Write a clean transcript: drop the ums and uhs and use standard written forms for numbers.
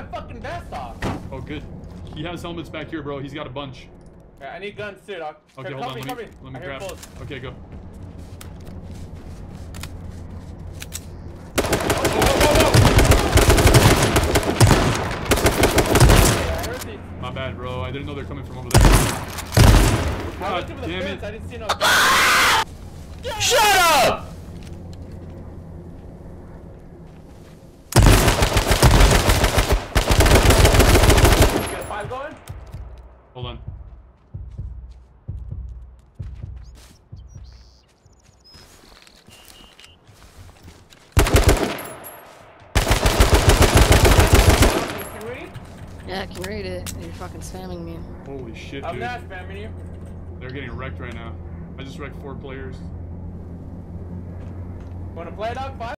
my fucking vest off. Oh, good. He has helmets back here, bro. He's got a bunch. Yeah, I need guns too, dog. Okay, Here, hold on. cover me. Let me I hear grab. bullets. Okay, go. My bad, bro. I didn't know they're coming from over there. God damn it. I didn't see no. Shut up! Get a 5 going? Hold on. Can we? Yeah, I can read it. You're fucking spamming me. Holy shit, I'm dude. not spamming you. They're getting wrecked right now. I just wrecked 4 players. Wanna play, dog? 5?